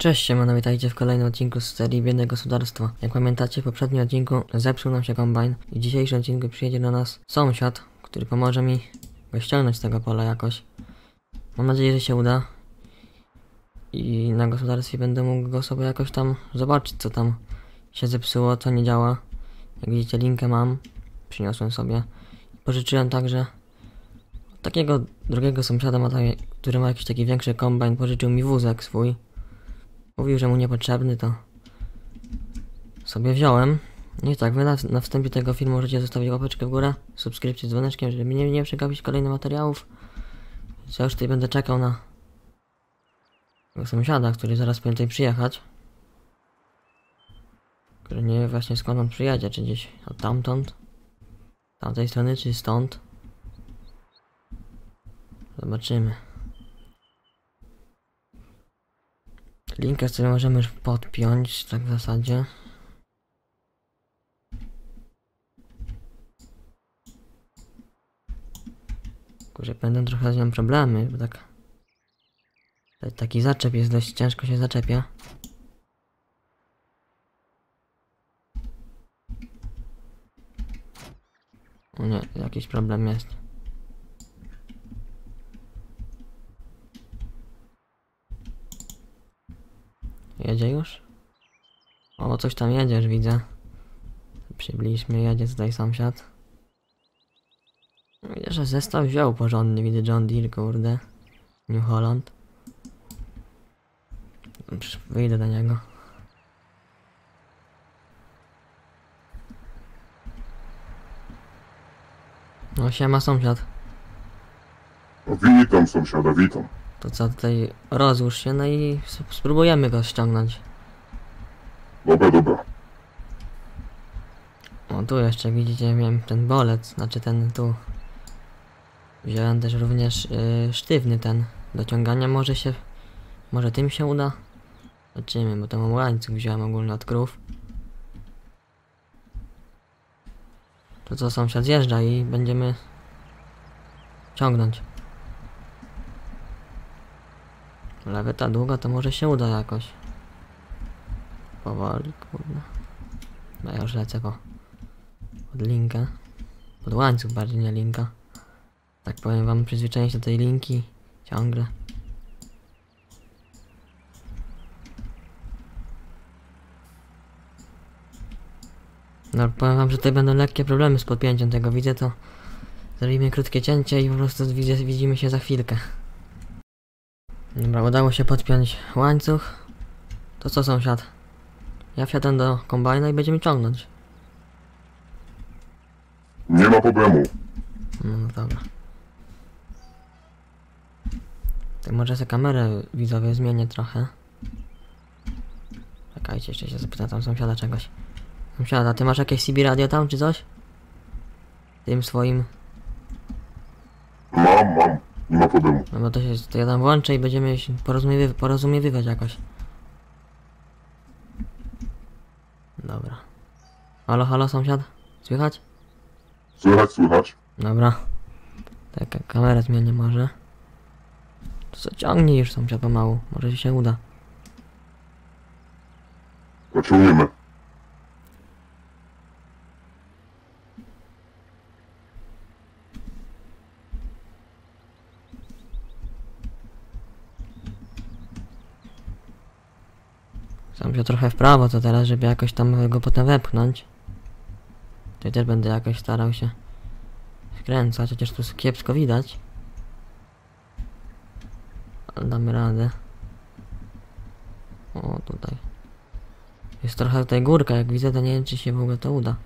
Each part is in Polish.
Cześć, siemano, witajcie w kolejnym odcinku z serii Biedne Gospodarstwo. Jak pamiętacie, w poprzednim odcinku zepsuł nam się kombajn i w dzisiejszym odcinku przyjedzie do nas sąsiad, który pomoże mi go ściągnąć z tego pola jakoś. Mam nadzieję, że się uda i na gospodarstwie będę mógł go sobie jakoś tam zobaczyć, co tam się zepsuło, co nie działa. Jak widzicie, linkę mam, przyniosłem sobie. Pożyczyłem także od takiego drugiego sąsiada, który ma jakiś taki większy kombajn, pożyczył mi wózek swój. Mówił, że mu niepotrzebny, to sobie wziąłem. No i tak, wy na wstępie tego filmu możecie zostawić łapeczkę w górę, subskrypcję z dzwoneczkiem, żeby nie przegapić kolejnych materiałów. Więc ja już tutaj będę czekał na tego sąsiada, który zaraz powinien tutaj przyjechać. Który nie wie właśnie skąd on przyjedzie, czy gdzieś od tamtąd, tamtej strony, czy stąd. Zobaczymy. Linkę sobie możemy już podpiąć, tak w zasadzie. Kurczę, będą trochę z nią problemy, bo tak... Taki zaczep jest, dość ciężko się zaczepia. O nie, jakiś problem jest. Jedzie już? O, coś tam jedziesz, widzę. Przybliżmy, jedzie tutaj sąsiad. Widzę, że zestaw wziął porządny, widzę John Deere, kurde. New Holland. Wyjdę do niego. No siema sąsiad. No, witam sąsiada, witam. To co, tutaj rozłóż się, no i spróbujemy go ściągnąć. Dobra, dobra. O, tu jeszcze widzicie, miałem ten bolec, znaczy ten tu. Wziąłem też również sztywny ten do ciągania, może tym się uda. Zobaczymy, bo to mam łańcuch, wziąłem ogólnie od krów. To co, sąsiad zjeżdża i będziemy ciągnąć. Leweta długa, to może się uda jakoś. Powoli, kurde. No ja już lecę pod linkę. Pod łańcuch bardziej, nie linka. Tak powiem wam, przyzwyczaiłem się do tej linki ciągle. No powiem wam, że tutaj będą lekkie problemy z podpięciem tego, widzę to. Zrobimy krótkie cięcie i po prostu widzimy się za chwilkę. Dobra, udało się podpiąć łańcuch. To co sąsiad? Ja wsiadam do kombajna i będziemy ciągnąć. Nie ma problemu. No dobra. Tak może sobie kamerę widzowie zmienię trochę. Czekajcie, jeszcze się zapytam tam sąsiada czegoś. Sąsiada, ty masz jakieś CB radio tam czy coś? Tym swoim. Mam. Nie ma problemu. No bo to ja tam włączę i będziemy się porozumiewywać jakoś. Dobra. Halo sąsiad? Słychać? Słychać. Dobra. Tak, kamerę zmienię może. To co, ciągnij już sąsiad pomału, może się uda. Pociągniemy. Sąsiad trochę w prawo to teraz, żeby jakoś tam go potem wepchnąć. Tutaj też będę jakoś starał się wkręcać, chociaż tu kiepsko widać. Ale damy radę. O, tutaj. Jest trochę tutaj górka, jak widzę, to nie wiem, czy się w ogóle to uda.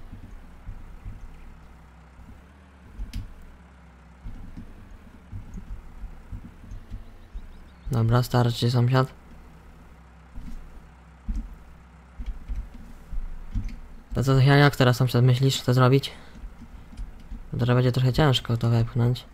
Dobra, starczy sąsiad. To co, jak teraz sąsiad myślisz, co zrobić? To teraz będzie trochę ciężko to wepchnąć.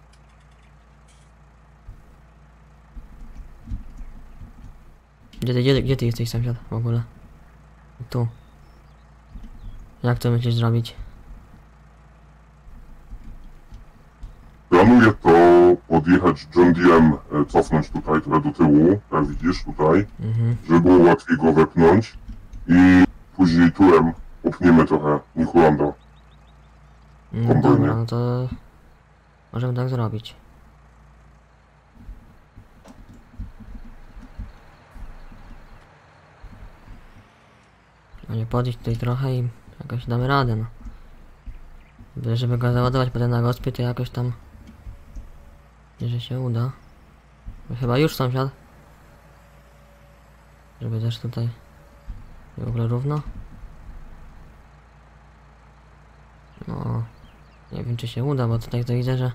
Gdzie ty jesteś sąsiad w ogóle? Tu. Jak to myślisz zrobić? Planuję to podjechać spróbować John Deerem cofnąć tutaj trochę do tyłu, jak widzisz tutaj, żeby było łatwiej go wepchnąć i później turem popchniemy trochę New Hollanda. No dobra, no to możemy tak zrobić. No nie podejść tutaj trochę i jakoś damy radę, no. Byle żeby go załadować potem na gospie, to jakoś tam... że się uda. No chyba już sąsiad. Żeby też tutaj... w ogóle równo. No... nie wiem czy się uda, bo tutaj to widzę, że...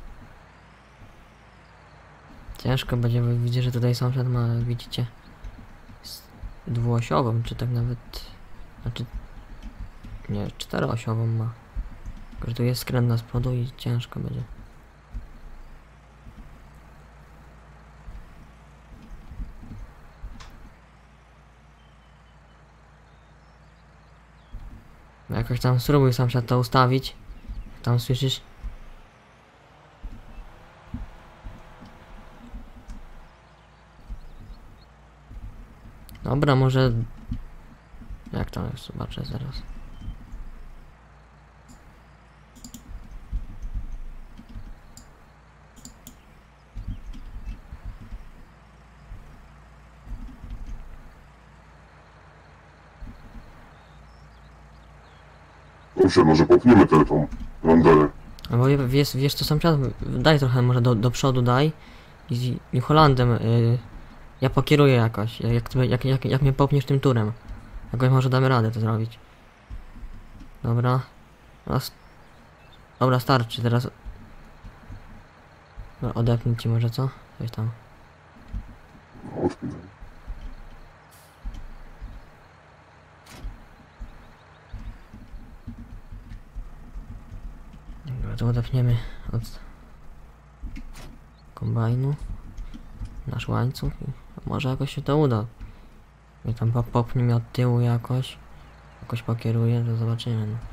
ciężko będzie, bo widzę, że tutaj sąsiad ma, jak widzicie... dwuosiową, czy tak nawet... znaczy... nie, czteroosiową ma. Tylko, że tu jest skrętna z przodu i ciężko będzie. Jakoś tam spróbuj sąsiad to ustawić. Tam słyszysz? Dobra, może... jak tam jest? Zobaczę zaraz. Dobrze, może popchniemy tę tą Landerę. No bo wiesz co sąsiad? Daj trochę może do przodu daj. I z New Hollandem ja pokieruję jakoś. Jak mnie popniesz tym turem. Jakoś może damy radę to zrobić. Dobra. Dobra, starczy teraz. Dobra, odepnij ci może co? Coś tam. No, odpinaj. Dobra, to odepniemy od kombajnu nasz łańcuch i może jakoś się to uda. I tam popnie mnie od tyłu jakoś pokieruję, to zobaczymy. No.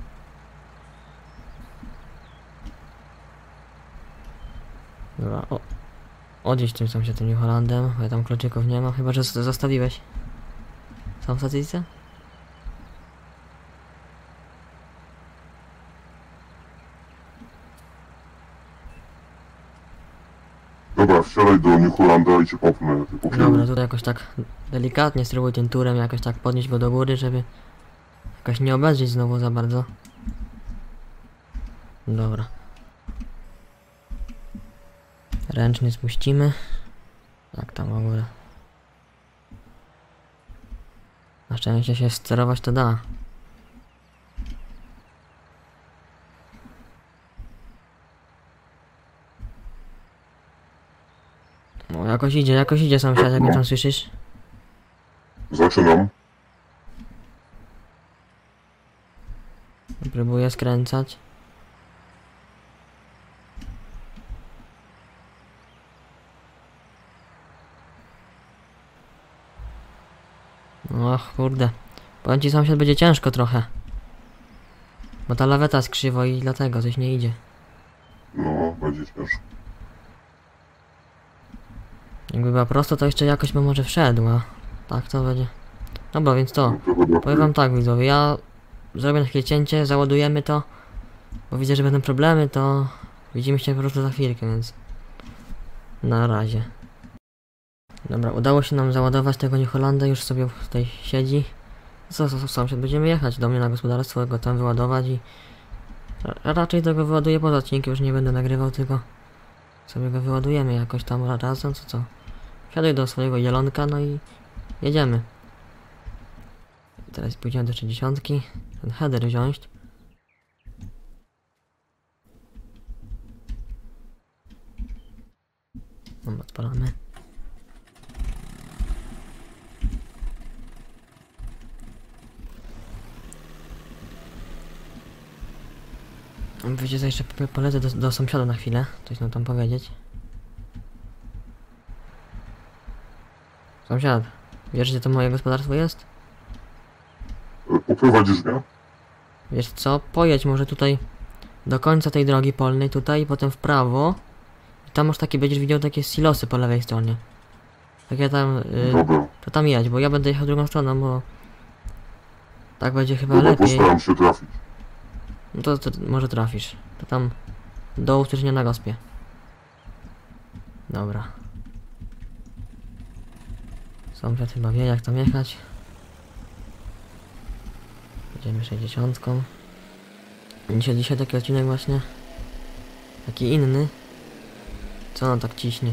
Dobra, odjedź tym sąsiadem New Hollandem, bo ja tam kluczyków nie mam, chyba że zostawiłeś. Są w stacyjce? Dobra, wsiadaj do New Hollanda i cię popchnę. Dobra, tutaj jakoś tak delikatnie spróbuj tym turem jakoś tak podnieść go do góry, żeby jakoś nie obejrzeć znowu za bardzo. Dobra. Ręcznie spuścimy. Tak tam w ogóle. Na szczęście się sterować to da. No jakoś idzie sąsiad, jak mnie tam słyszysz? Zaczynam. Próbuję skręcać. Och kurde. Powiem ci sąsiad, będzie ciężko trochę. Bo ta laweta jest krzywo i dlatego coś nie idzie. No, będzie ciężko. Jakby była prosto, to jeszcze jakoś by może wszedł, a tak to będzie. Dobra, więc to. Powiem wam tak, widzowie, ja zrobię na chwilę cięcie, załadujemy to. Bo widzę, że będą problemy, to widzimy się po prostu za chwilkę, więc na razie. Dobra, udało się nam załadować tego New Hollanda, już sobie tutaj siedzi. Co, sąsiad, będziemy jechać do mnie na gospodarstwo, go tam wyładować i... raczej tego wyładuję poza odcinkiem, już nie będę nagrywał, tylko... sobie go wyładujemy jakoś tam razem, co? Wsiaduję do swojego jelonka, no i... jedziemy. Teraz pójdziemy do 60. Ten header wziąć. Dobra, odpalamy. Wiecie co, jeszcze polecę do sąsiada na chwilę, coś nam tam powiedzieć. Sąsiad, wiesz gdzie to moje gospodarstwo jest? Poprowadzisz mnie? Wiesz co, pojedź może tutaj do końca tej drogi polnej tutaj, potem w prawo I tam masz takie, będziesz widział takie silosy po lewej stronie. Takie tam, Dobra. to tam jedź, bo ja będę jechał drugą stroną, bo tak będzie chyba Dobra, lepiej. postaram się trafić. No to może trafisz. To tam do usłyszenia na gospie. Dobra. Sąsiad chyba wie jak tam jechać. Jedziemy 60. Dzisiaj taki odcinek właśnie. Taki inny. Co on tak ciśnie?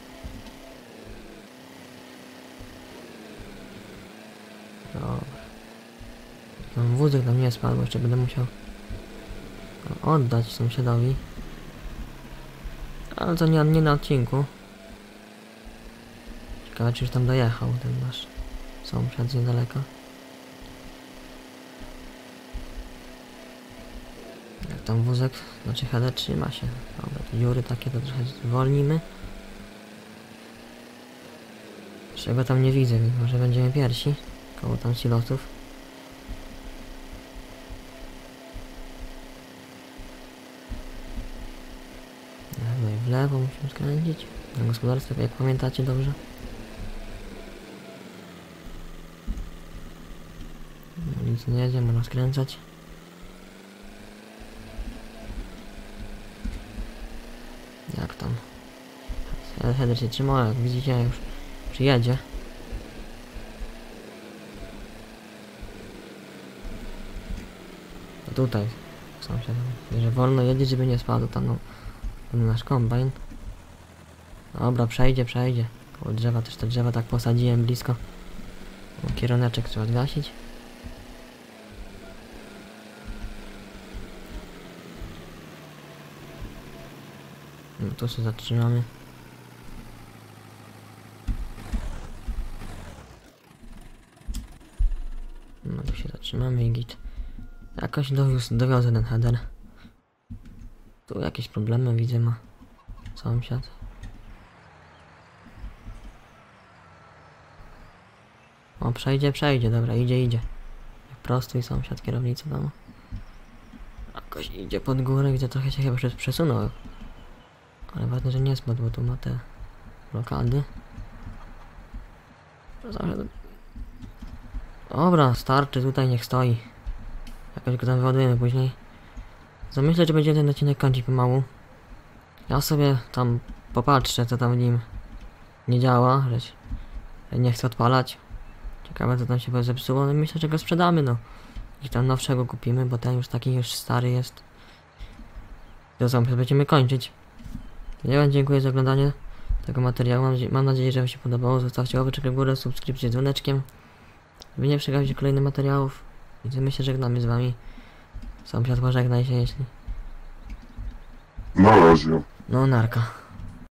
Dobra. Tam wózek nam nie spadł, jeszcze będę musiał oddać sąsiadowi. Ale to nie na odcinku. Ciekawe czy już tam dojechał ten nasz sąsiad z niedaleka. Jak tam wózek, znaczy header trzyma się. Dobra, te dziury takie to trochę zwolnimy. Czego tam nie widzę, więc może będziemy pierwsi. Koło tam silosów. No i w lewo musimy skręcić. Na gospodarstwie, jak pamiętacie dobrze. No, nic nie jedzie, można skręcać. Jak tam? Header się trzyma, jak widzicie już przyjedzie. To tutaj sąsiad, że wolno jedzie, żeby nie spadł tam no, nasz kombajn. Dobra, przejdzie. Koło drzewa też te drzewa tak posadziłem blisko. O, kieruneczek trzeba zgasić. No tu się zatrzymamy. No tu się zatrzymamy i git. Jakoś dowiozę ten header. Tu jakieś problemy widzę ma sąsiad. O, przejdzie, dobra, idzie. Prostuj sąsiad kierownicę tam. Jakoś idzie pod górę, widzę trochę się chyba przesunął. Ale ważne, że nie spadł, bo tu ma te blokady. Dobra, starczy, tutaj niech stoi. Jakoś go tam wyładujemy później. Myślę, że będziemy ten odcinek kończyć pomału. Ja sobie tam popatrzę, co tam w nim nie działa, że nie chcę odpalać. Ciekawe, co tam się zepsuło, no myślę, że go sprzedamy, no. I tam nowszego kupimy, bo ten już taki już stary jest. To sam będziemy kończyć. Ja wam dziękuję za oglądanie tego materiału. Mam nadzieję, że wam się podobało. Zostawcie łapeczkę w górę, subskrypcję z dzwoneczkiem, by nie przegapić kolejnych materiałów. I my się żegnamy z wami. Sąsiad, pożegnaj się, jeśli... Na razie. No, narka.